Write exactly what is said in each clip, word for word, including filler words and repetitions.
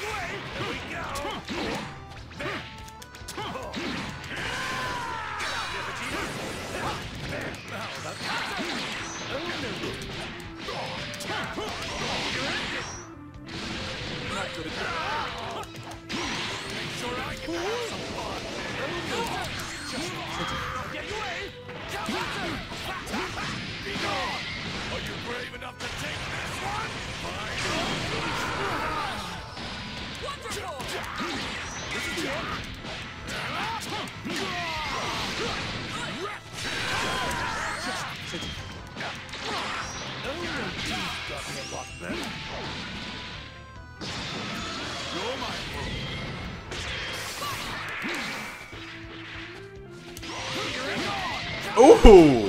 Ooh!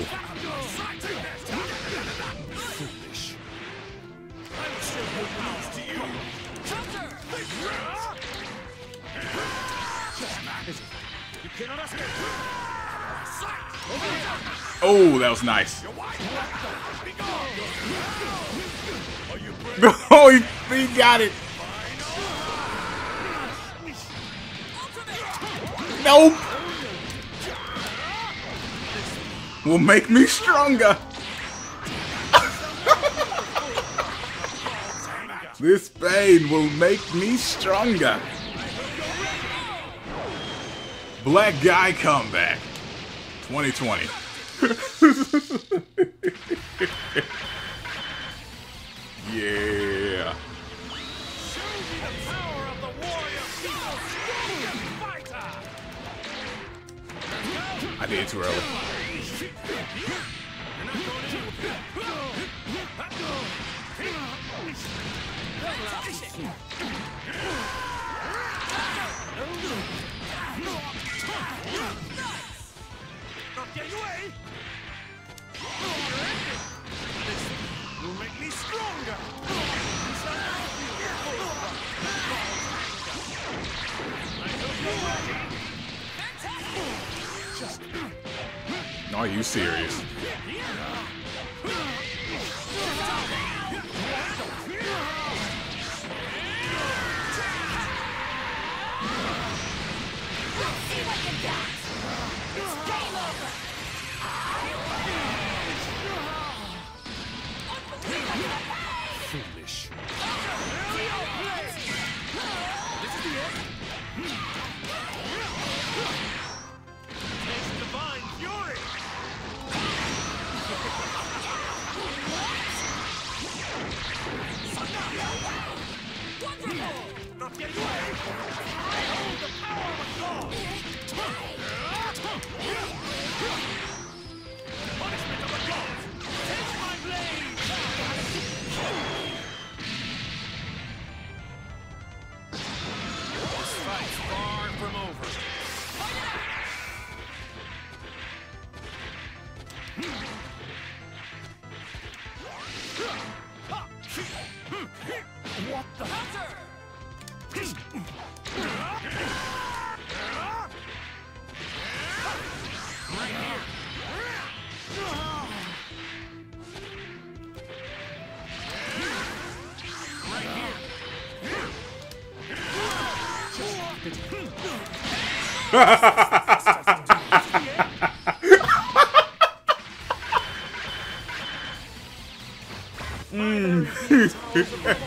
Oh, that was nice. Oh, he, he got it. Nope. Will make me stronger. This pain will make me stronger. Black guy comeback. twenty twenty. Yeah. I did it too early. Will make me stronger. Are you serious? Foolish. Divine fury. Not get away. I hold the power of a god. Punishment of a god. Take my blade. This fight's far from over. What the? Right here. mm.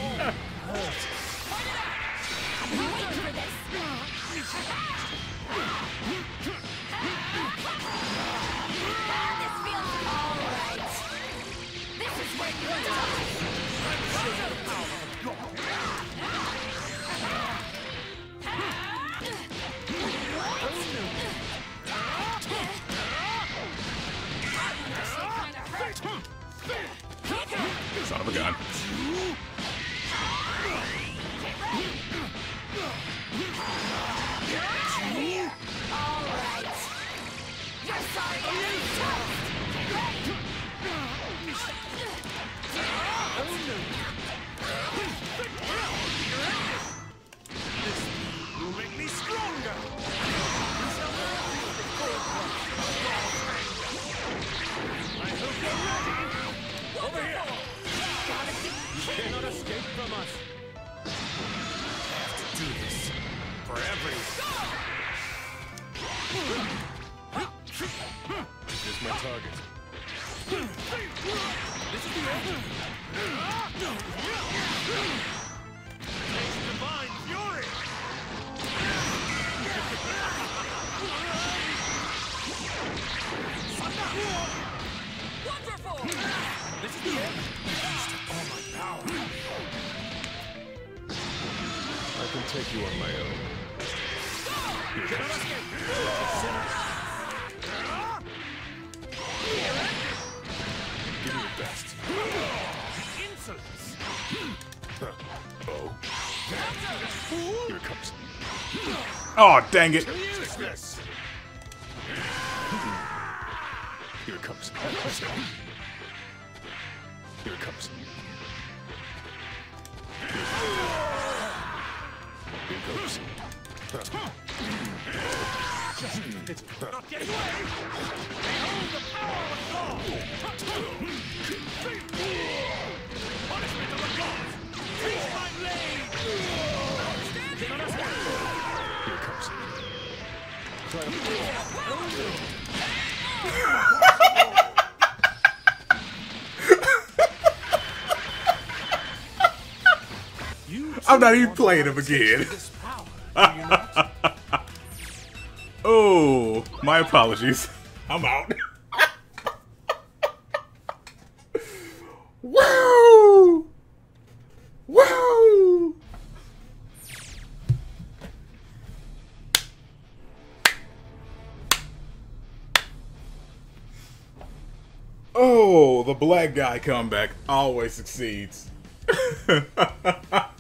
Son of a gun. Alright. for everyone. Is this my target? This is the end. Taste divine fury. Wonderful. This is the end. Taste all my power. I can take you on my own. Here it comes. Give me your best. Insolence. Oh. Here it comes. Oh, dang it. Useless. Here it comes. Here it comes. Here it goes. Not getting away. Behold the power of God. Punishment of the gods. Taste my blade. Here it comes. Try to I'm not even playing him again. Oh, my apologies. I'm out. Woo! Woo! Oh, the black guy comeback always succeeds.